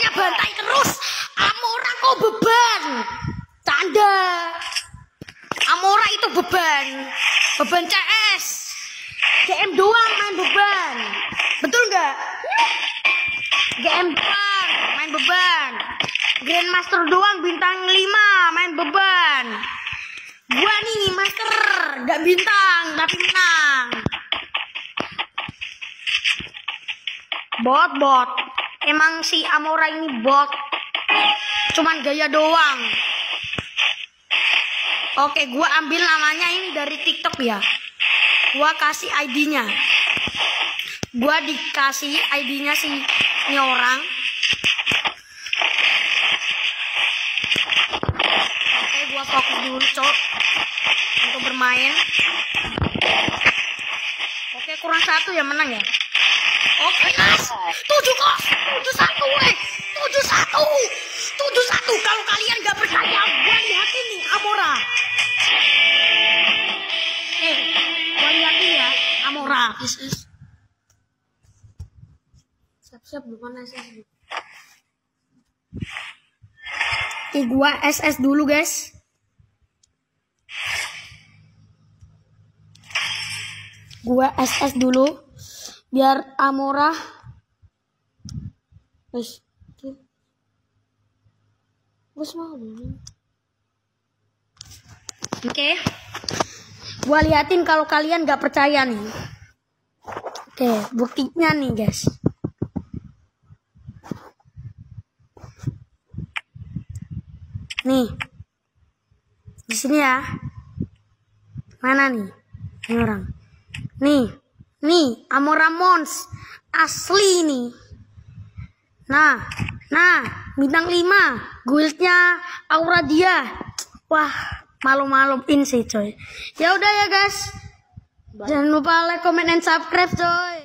Bukannya bantai terus. Amora kok beban. Tanda. Amora itu beban. Beban CS. GM doang main beban. Betul nggak? GM doang main beban. Grandmaster doang bintang 5 main beban. Gua nih master, nggak bintang tapi menang. Bot. Emang si Amora ini bot. Cuman gaya doang. Oke, gua ambil namanya ini dari TikTok ya. Gua kasih ID-nya. Gua dikasih ID-nya si ini orang. Oke, gua fokus dulu, cok. Untuk bermain. Oke, kurang 1 ya menang ya. Oke, guys. 7-1. Kalau kalian nggak percaya, gua lihatin nih Amora. Gua lihatin ya Amora. Siap-siap bukan SS. Gua SS dulu, guys. Gua SS dulu biar Amora. Oke. Gua liatin kalau kalian gak percaya nih. Oke, buktinya nih, guys. Nih. Di sini ya. Mana nih? Ini orang. Nih, Amora Mons asli nih. Nah, bintang 5, guildnya Aura dia. Wah, malu-maluin sih, coy. Ya udah ya, guys. Jangan lupa like, comment, and subscribe, coy.